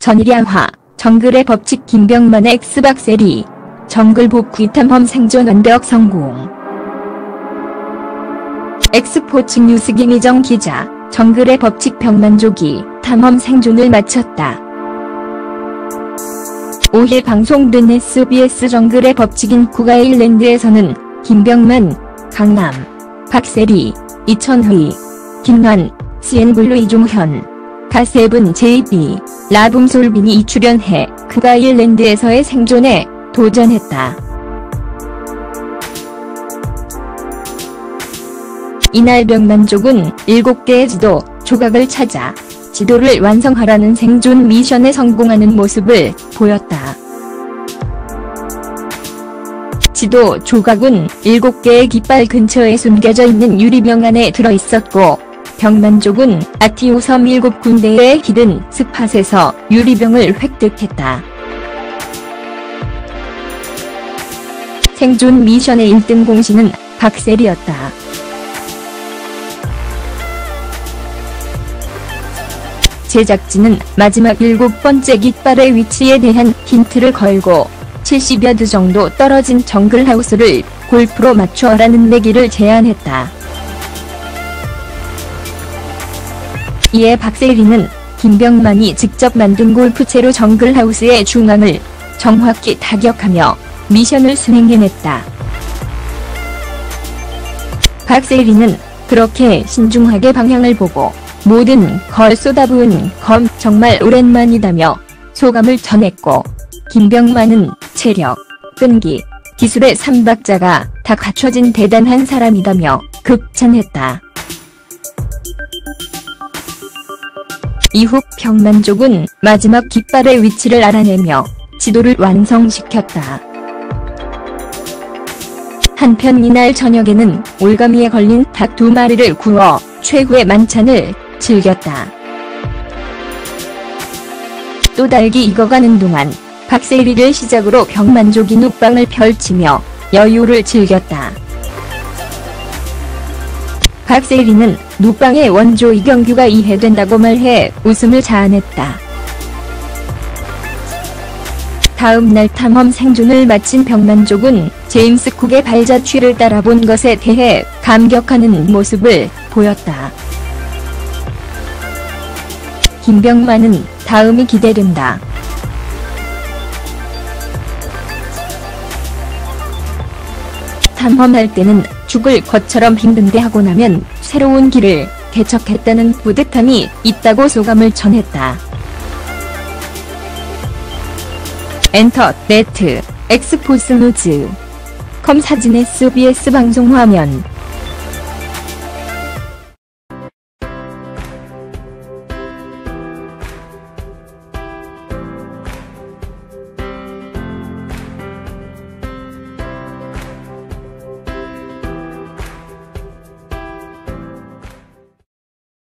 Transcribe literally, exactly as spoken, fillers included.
전일야화, 정글의 법칙 김병만의 엑스박세리, 정글 복귀 탐험 생존 완벽 성공. 엑스포츠 뉴스 김희정 기자, 정글의 법칙 병만족이 탐험 생존을 마쳤다. 오일 방송된 에스비에스 정글의 법칙인 쿠가일랜드에서는 김병만, 강남, 박세리, 이천휘, 김환, 씨엔블루 이종현, 가세븐 제이비, 라붐솔빈이 출연해 쿠가일랜드에서의 생존에 도전했다. 이날 병만족은 일곱 개의 지도, 조각을 찾아 지도를 완성하라는 생존 미션에 성공하는 모습을 보였다. 지도 조각은 일곱 개의 깃발 근처에 숨겨져 있는 유리병 안에 들어있었고, 병만족은 아티오 섬 일곱 군데의 히든 스팟에서 유리병을 획득했다. 생존 미션의 일 등 공신은 박세리였다. 제작진은 마지막 일곱 번째 깃발의 위치에 대한 힌트를 걸고 칠십 야드 정도 떨어진 정글하우스를 골프로 맞춰라는 내기를 제안했다. 이에 박세리는 김병만이 직접 만든 골프채로 정글하우스의 중앙을 정확히 타격하며 미션을 수행해냈다. 박세리는 그렇게 신중하게 방향을 보고 모든 걸 쏟아부은 검 정말 오랜만이다며 소감을 전했고, 김병만은 체력, 끈기, 기술의 삼박자가 다 갖춰진 대단한 사람이다며 극찬했다. 이후 병만족은 마지막 깃발의 위치를 알아내며 지도를 완성시켰다. 한편 이날 저녁에는 올가미에 걸린 닭 두 마리를 구워 최후의 만찬을 즐겼다. 또 달기 익어가는 동안 박세리를 시작으로 병만족이 눕방을 펼치며 여유를 즐겼다. 박세리는 눕방의 원조 이경규가 이해된다고 말해 웃음을 자아냈다. 다음 날 탐험 생존을 마친 병만족은 제임스 쿡의 발자취를 따라본 것에 대해 감격하는 모습을 보였다. 김병만은 다음이 기대된다. 탐험할 때는 죽을 것처럼 힘든데 하고 나면 새로운 길을 개척했다는 뿌듯함이 있다고 소감을 전했다. 엔터, 네트, 엑스포스 뉴즈, 컴 사진 에스비에스 방송 화면.